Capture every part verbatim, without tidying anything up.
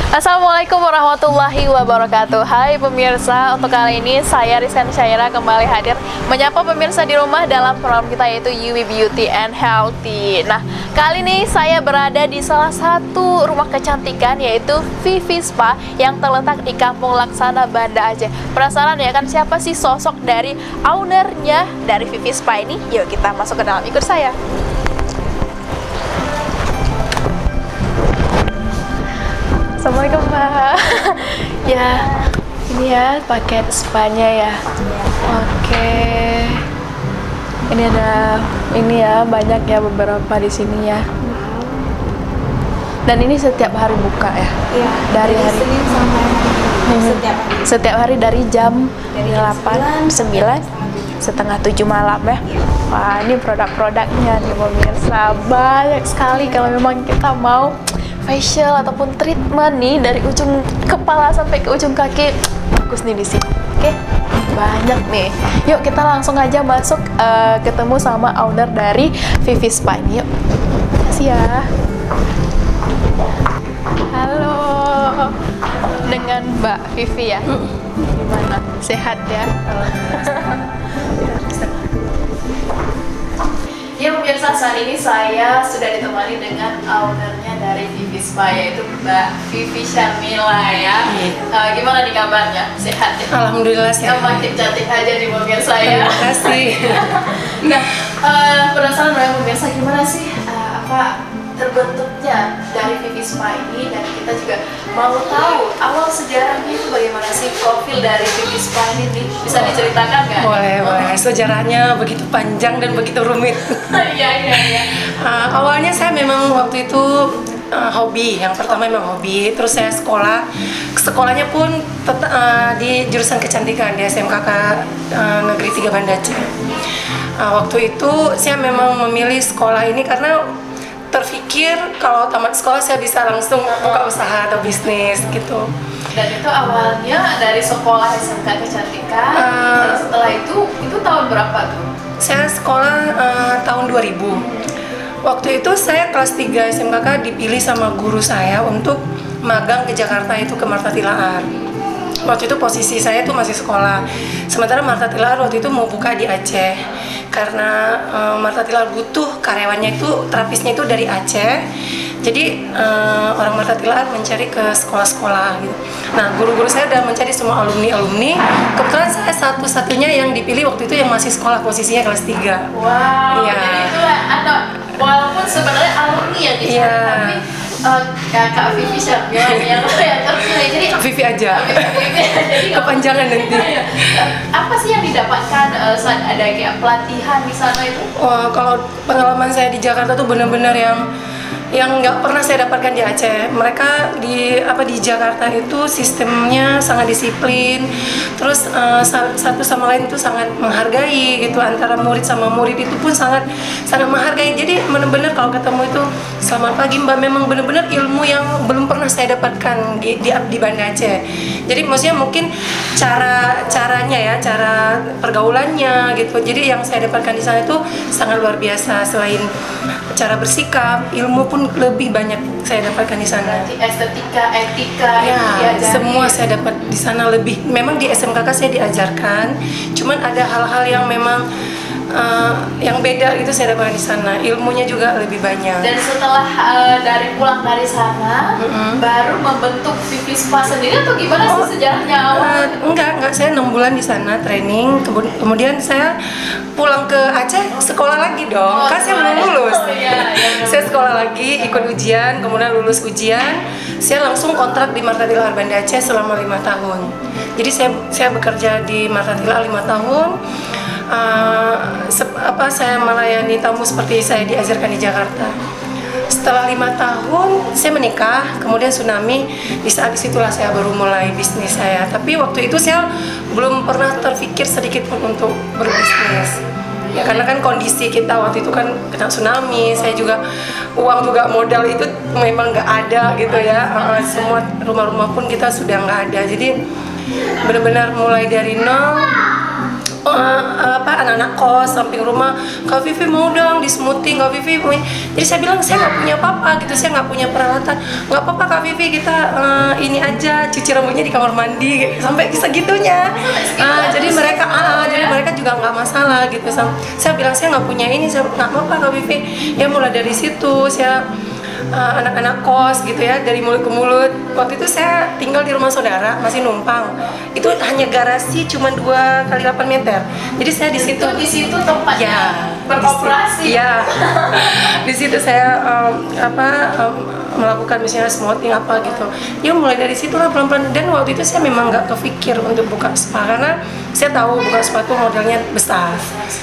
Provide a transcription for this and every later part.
Assalamualaikum warahmatullahi wabarakatuh. Hai pemirsa, untuk kali ini saya Rizkan Syaira kembali hadir menyapa pemirsa di rumah dalam program kita yaitu Yui Beauty and Healthy. Nah, kali ini saya berada di salah satu rumah kecantikan yaitu Vivi Spa yang terletak di Kampung Laksana, Banda Aceh. Penasaran ya kan siapa sih sosok dari ownernya dari Vivi Spa ini? Yuk kita masuk ke dalam, ikut saya. Assalamualaikum Mbak. Ya, ini ya paket spanya ya. Oke. Ini ada ini ya, banyak ya beberapa di sini ya. Dan ini setiap hari buka ya? Iya. Dari hari Senin sampai hmm. setiap hari. Setiap hari dari jam dari delapan, sembilan, setengah tujuh malam ya. Wah, ini produk-produknya nih pemirsa. Banyak sekali kalau memang kita mau facial ataupun treatment nih dari ujung kepala sampai ke ujung kaki, bagus nih di sini. Oke, banyak nih. Yuk kita langsung aja masuk uh, ketemu sama owner dari Vivi Spa ini. Yuk, kasih ya. Halo, dengan Mbak Vivi ya. Gimana? Sehat ya? Ya pemirsa, saat ini saya sudah ditemani dengan ownernya dari Vivi Spa yaitu Mbak Vivi Syarmila ya. Uh, gimana nih kabarnya? Sehat ya? Alhamdulillah sehat. Makin cantik aja di pemirsa ya. Terima kasih. Nah, uh, penasaran banget pemirsa gimana sih uh, apa terbentuknya dari Vivi Spa ini, dan kita juga mau tahu awal sejarahnya itu bagaimana sih profil dari Vivi Spa ini nih. Bisa diceritakan nggak? Boleh, oh. boleh. Sejarahnya begitu panjang dan begitu rumit. Iya, iya, iya. Uh, awalnya saya memang waktu itu uh, hobi. Yang pertama memang hobi. Terus saya sekolah. Sekolahnya pun uh, di jurusan kecantikan di S M K K uh, Negeri tiga Banda Aceh. Uh, waktu itu saya memang memilih sekolah ini karena terpikir kalau tamat sekolah saya bisa langsung buka usaha atau bisnis gitu. Dan itu awalnya dari sekolah S M K Kecantikan. Uh, dan setelah itu, itu tahun berapa tuh? Saya sekolah uh, tahun dua ribu. Waktu itu saya kelas tiga S M K K dipilih sama guru saya untuk magang ke Jakarta, itu ke Marta Tilaar. Waktu itu posisi saya tuh masih sekolah. Sementara Marta Tilaar waktu itu mau buka di Aceh. Karena uh, Marta Tilaar butuh karyawannya itu, terapisnya itu dari Aceh. Jadi uh, orang Marta Tilaar mencari ke sekolah-sekolah gitu. Nah, guru-guru saya udah mencari semua alumni-alumni. Kebetulan saya satu-satunya yang dipilih waktu itu yang masih sekolah, posisinya kelas tiga. Wow, ya. Jadi itu ada, walaupun sebenarnya alumni yang dicari, ya. Tapi uh, kakak Vivi Syarmila yang yang terpilih. Jadi Vivi aja. Vivi, jadi kepanjangan nanti. Apa sih yang didapatkan uh, saat ada kayak pelatihan di sana itu? Oh, kalau pengalaman saya di Jakarta tuh benar-benar yang yang nggak pernah saya dapatkan di Aceh. Mereka di apa di Jakarta itu sistemnya sangat disiplin, terus uh, satu sama lain itu sangat menghargai gitu, antara murid sama murid itu pun sangat sangat menghargai. Jadi benar-benar kalau ketemu itu selamat pagi Mbak, memang benar-benar ilmu yang belum pernah saya dapatkan di di, di Banda Aceh. Jadi maksudnya mungkin cara caranya ya, cara pergaulannya gitu. Jadi yang saya dapatkan di sana itu sangat luar biasa. Selain cara bersikap, ilmu pun lebih banyak saya dapatkan di sana. Berarti estetika, etika, ya, semua saya dapat di sana lebih. Memang di S M K K saya diajarkan, cuman ada hal-hal yang memang uh, yang beda itu saya dapatkan di sana. Ilmunya juga lebih banyak. Dan setelah uh, dari pulang dari sana, mm-hmm. baru membentuk Vivi Spa sendiri atau gimana oh, sih sejarahnya awal? Uh, enggak, enggak. Saya enam bulan di sana training. Kemudian saya pulang ke Aceh sekolah lagi dong. Oh, kan saya belum lulus. Oh, iya, iya, saya sekolah lagi, ikut ujian, kemudian lulus ujian. Saya langsung kontrak di Marta Tilaar Banda Aceh selama lima tahun. Jadi saya saya bekerja di Marta Tilaar lima tahun. Uh, apa saya melayani tamu seperti saya diajarkan di Jakarta. Setelah lima tahun saya menikah, kemudian tsunami. Di saat disitulah saya baru mulai bisnis saya. Tapi waktu itu saya belum pernah terpikir sedikit pun untuk berbisnis. Ya karena kan kondisi kita waktu itu kan kena tsunami, saya juga uang juga modal itu memang nggak ada gitu ya. Uh, semua rumah-rumah pun kita sudah nggak ada. Jadi benar-benar mulai dari nol. uh, apa anak-anak kos samping rumah, Kak Vivi mau dong di smoothing, Kak Vivi mau. Jadi saya bilang saya nggak punya apa-apa gitu, saya nggak punya peralatan. Nggak apa-apa Kak Vivi, kita uh, ini aja cuci rambutnya di kamar mandi gitu. Sampai segitunya. Uh, jadi mereka uh, jadi mereka juga nggak masalah gitu. Saya bilang saya nggak punya ini, saya nggak apa-apa Kak Vivi. Ya mulai dari situ saya Uh, anak-anak kos gitu ya, dari mulut ke mulut. Waktu itu saya tinggal di rumah saudara, masih numpang. Itu hanya garasi cuma dua kali delapan meter. Jadi saya di situ di situ tempatnya ya, beroperasi. Ya, di situ saya um, apa um, melakukan misalnya smoothing apa gitu. Ya mulai dari situ lah pelan-pelan. Dan waktu itu saya memang nggak kepikir untuk buka spa karena saya tahu buka spa itu modalnya besar,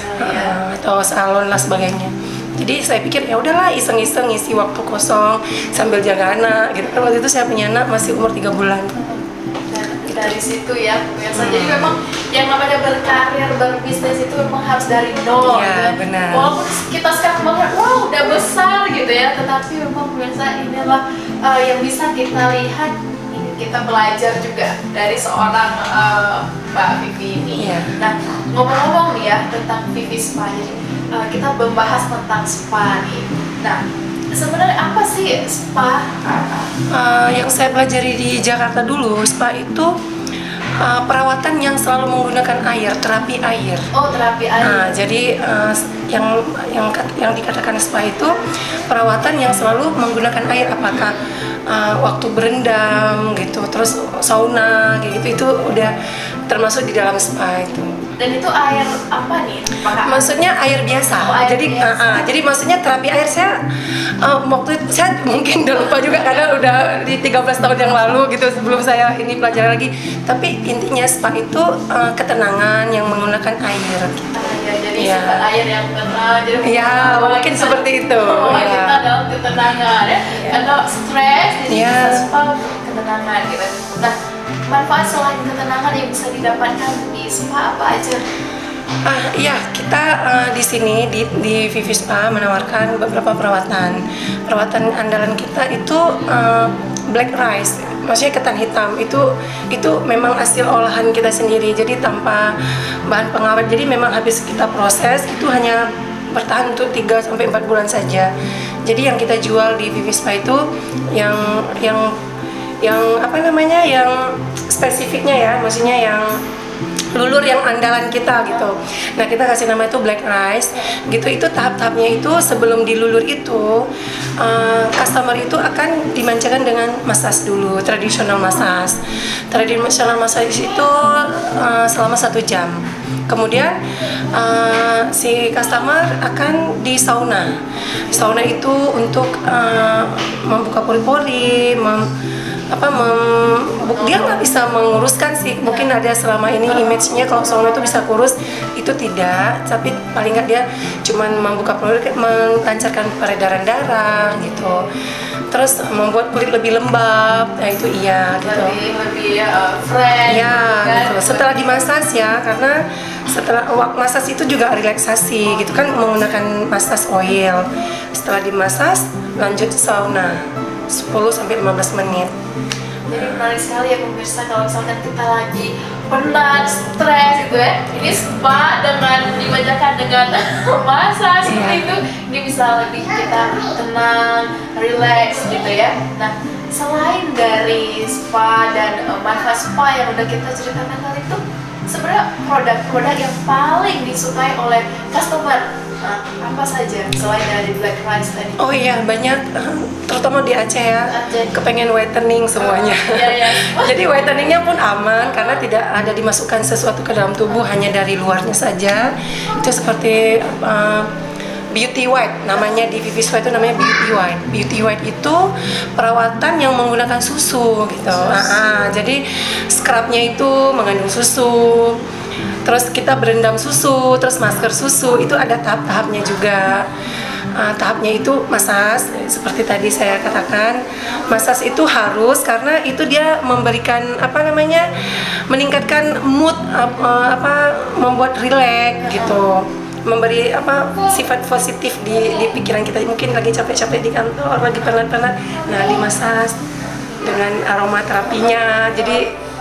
uh, atau salon lah sebagainya. Jadi saya pikir ya udahlah iseng-iseng ngisi waktu kosong sambil jaga anak gitu kan. Waktu itu saya punya anak masih umur tiga bulan. Gitu. Dari situ ya pemirsa. Hmm. Jadi memang yang namanya berkarir, berbisnis itu memang harus dari nol. Ya, gitu. benar. Walaupun kita sekarang melihat wow udah besar gitu ya, tetapi memang pemirsa inilah uh, yang bisa kita lihat, kita belajar juga dari seorang uh, Mbak Vivi ini. Ya. Nah, ngomong-ngomong nih ya tentang Vivi Spa. Uh, kita membahas tentang spa nih. Nah, sebenarnya apa sih spa? Uh, yang saya pelajari di Jakarta dulu, spa itu uh, perawatan yang selalu menggunakan air, terapi air. Oh, terapi air. Nah, jadi uh, yang yang yang dikatakan spa itu perawatan yang selalu menggunakan air, apakah uh, waktu berendam gitu, terus sauna kayak gitu, itu udah termasuk di dalam spa itu. Dan itu air apa nih? Apakah maksudnya air biasa. Oh, air jadi biasa. Uh, uh, jadi maksudnya terapi air saya uh, waktu itu saya mungkin udah lupa juga karena udah di tiga belas tahun yang lalu gitu sebelum saya ini pelajari lagi. Tapi intinya spa itu uh, ketenangan yang menggunakan air gitu. Ya, jadi ya. air yang tenang. Jadi ya, mungkin kita, seperti itu. Oh, ya. Kita dalam ketenangan ya. ya. Kalau stres jadi ya. bisa spa ketenangan gitu. Nah, manfaat selain ketenangan yang bisa didapatkan di spa apa aja? Ah, iya, kita uh, di sini di di Vivi Spa menawarkan beberapa perawatan. Perawatan andalan kita itu uh, black rice, maksudnya ketan hitam. Itu itu memang hasil olahan kita sendiri, jadi tanpa bahan pengawet. Jadi memang habis kita proses itu hanya bertahan untuk tiga sampai empat bulan saja. Jadi yang kita jual di Vivi Spa itu yang yang yang apa namanya yang spesifiknya ya, maksudnya yang lulur yang andalan kita gitu. Nah, kita kasih nama itu black rice gitu. Itu tahap-tahapnya itu sebelum dilulur itu uh, customer itu akan dimanjakan dengan massage dulu, tradisional massage. Tradisional massage itu uh, selama satu jam. Kemudian uh, si customer akan di sauna. Sauna itu untuk uh, membuka pori-pori, mem apa mem, dia nggak bisa menguruskan sih, mungkin ada selama ini image-nya kalau sauna itu bisa kurus, itu tidak, tapi paling nggak dia cuman membuka pori, melancarkan peredaran darah gitu, terus membuat kulit lebih lembab, nah itu iya gitu, lebih lebih uh, fresh ya kan? Gitu. Setelah dimasas ya, karena setelah masas itu juga relaksasi gitu kan, menggunakan masas oil. Setelah dimasas lanjut sauna sepuluh sampai lima belas menit. Jadi menarik sekali ya pemirsa, kalau misalkan kita lagi penat, stres gitu ya, ini spa dengan dimanjakan dengan massage seperti yeah. itu, ini bisa lebih kita tenang, relax gitu ya. Nah, selain dari spa dan uh, manfaat spa yang udah kita ceritakan tadi itu, sebenarnya produk-produk yang paling disukai oleh customer nah, apa saja selain dari black rice tadi? Oh iya, banyak, terutama di Aceh ya, Aceh. Kepengen whitening semuanya. Oh, iya, iya. Jadi whiteningnya pun aman karena tidak ada dimasukkan sesuatu ke dalam tubuh, hanya dari luarnya saja. Itu seperti uh, beauty white, namanya di Vivi Spa itu namanya beauty white. Beauty white itu perawatan yang menggunakan susu gitu. Susu. Ah, ah, jadi scrubnya itu mengandung susu. Terus kita berendam susu, terus masker susu, itu ada tahap-tahapnya juga. Uh, tahapnya itu massage, seperti tadi saya katakan, massage itu harus karena itu dia memberikan apa namanya, meningkatkan mood, uh, uh, apa, membuat rileks gitu, memberi apa sifat positif di, di pikiran kita. Mungkin lagi capek-capek di kantor, lagi penat-penat, nah dimassage dengan aromaterapinya, jadi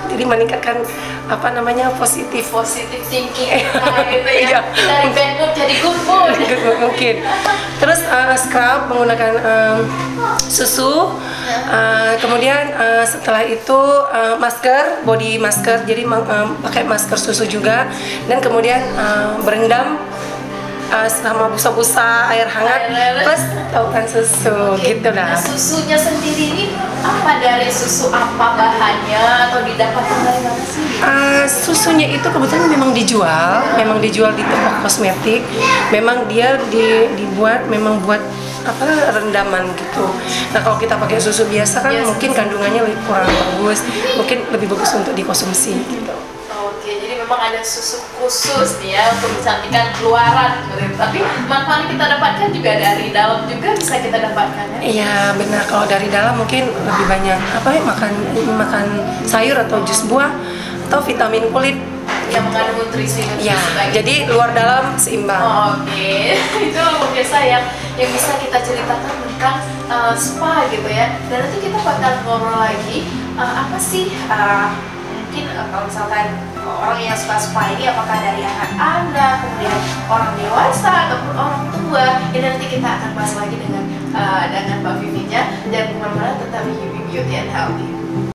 jadi meningkatkan apa namanya positif positif thinking nah, gitu ya. Iya. Dari bad mood jadi good mood. Mungkin. Terus uh, scrub menggunakan um, susu, uh, kemudian uh, setelah itu uh, masker, body masker, jadi um, pakai masker susu juga, dan kemudian uh, berendam uh, sama busa-busa air hangat plus taukan susu. Okay. Gitu lah. Nah, susunya sendiri ini apa, dari susu apa bahannya atau didapatkan dari mana sih? Uh, susunya itu kebetulan memang dijual, memang dijual di toko kosmetik. Memang dia di, dibuat memang buat apa rendaman gitu. Nah kalau kita pakai susu biasa kan yes, mungkin kandungannya lebih kurang bagus, mungkin lebih bagus untuk dikonsumsi gitu. Oke, jadi memang ada susu khusus nih ya untuk mencantikkan keluaran, tapi manfaat kita dapatkan juga dari dalam juga bisa kita dapatkan ya? Iya benar, kalau dari dalam mungkin lebih banyak apa ya, makan makan sayur atau jus buah atau vitamin kulit yang mengandung nutrisi nutrisi ya, jadi luar dalam seimbang. Oh, oke, okay. Itu biasa yang yang bisa kita ceritakan tentang uh, spa gitu ya. Dan nanti kita bakal ngobrol lagi uh, apa sih uh, mungkin uh, kalau misalkan orang yang suka spa ini apakah dari anak-anak, kemudian orang dewasa ataupun orang tua. Ini nanti kita akan bahas lagi dengan uh, dengan Mbak Vivinya, dan kemana-mana tetap di Beauty and Healthy.